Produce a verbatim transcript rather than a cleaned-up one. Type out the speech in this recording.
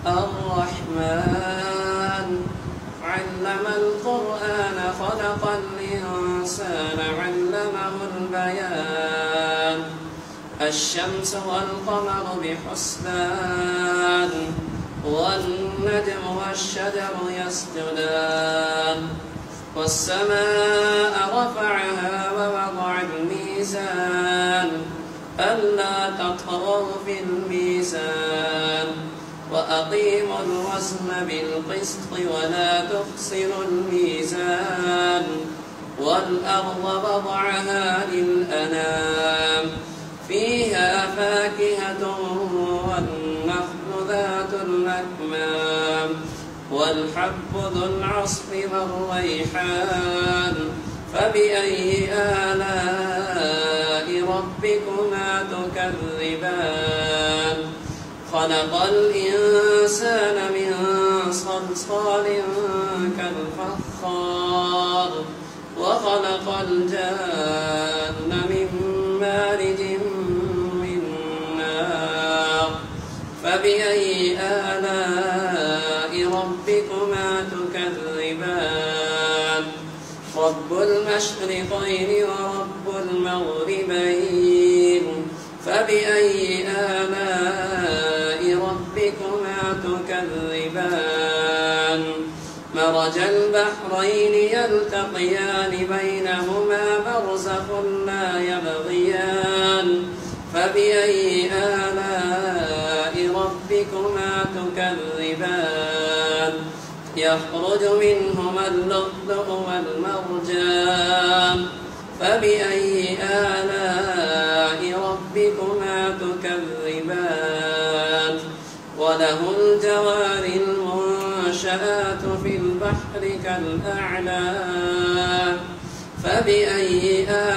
الرحمن علم القرآن خلق الإنسان علمه البيان الشمس والقمر بحسبان والنجم والشجر يسجدان والسماء رفعها ووضع الميزان ألا تطغوا في الميزان وأقيموا الوزن بالقسط ولا تخسروا الميزان والأرض وضعها للأنام فيها فاكهة والنخل ذات الأكمام والحب ذو العصف والريحان فبأي آلاء ربكما تكذبان خلق الإنسان من صلصال كالفخار وخلق الجان من مارج من نار فبأي آلاء ربكما تكذبان رب المشرقين ورب المغربين فبأي آلاء ربكما تكذبان مرج البحرين يلتقيان بينهما برزخ لا يبغيان فبأي آلاء ربكما تكذبان يخرج منهما اللؤلؤ والمرجان فبأي آلاء ربكما تكذبان وله الجوار المنشآت في البحر كالأعلام فبأي